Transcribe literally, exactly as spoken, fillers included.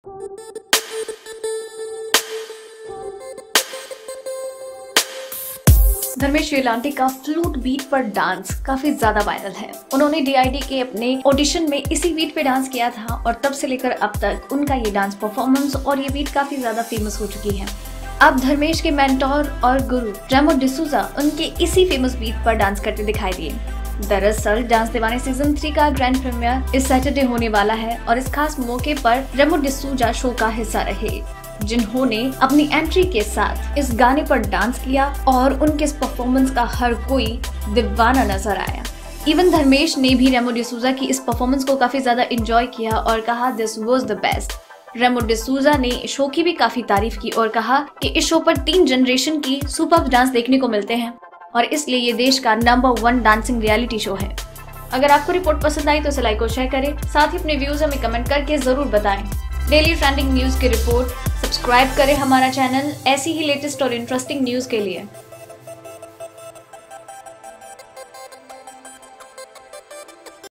धर्मेश वेलांटी का flute beat पर डांस काफी ज्यादा वायरल है। उन्होंने डी आई डी के अपने ऑडिशन में इसी बीट पे डांस किया था और तब से लेकर अब तक उनका ये डांस परफॉर्मेंस और ये बीट काफी ज्यादा फेमस हो चुकी है। अब धर्मेश के मेंटोर और गुरु रेमो डिसूजा उनके इसी फेमस बीट पर डांस करते दिखाई दिए। दरअसल डांस दीवाने सीजन थ्री का ग्रैंड प्रीमियर इस सैटरडे होने वाला है और इस खास मौके पर रेमो डिसूजा शो का हिस्सा रहे, जिन्होंने अपनी एंट्री के साथ इस गाने पर डांस किया और उनके इस परफॉर्मेंस का हर कोई दीवाना नजर आया। इवन धर्मेश ने भी रेमो डिसूजा की इस परफॉर्मेंस को काफी ज्यादा एंजॉय किया और कहा this was the best. Remo D'Souza ने शो की भी काफी तारीफ की और कहा कि इस शो पर तीन जनरेशन की सुपर डांस देखने को मिलते हैं और इसलिए ये देश का number one dancing reality show है। अगर आपको रिपोर्ट पसंद आई तो इसे लाइक और शेयर करें, साथ ही अपने व्यूज हमें कमेंट करके जरूर बताएं। डेली ट्रेंडिंग न्यूज की रिपोर्ट सब्सक्राइब करें हमारा चैनल ऐसी ही लेटेस्ट और इंटरेस्टिंग न्यूज के लिए।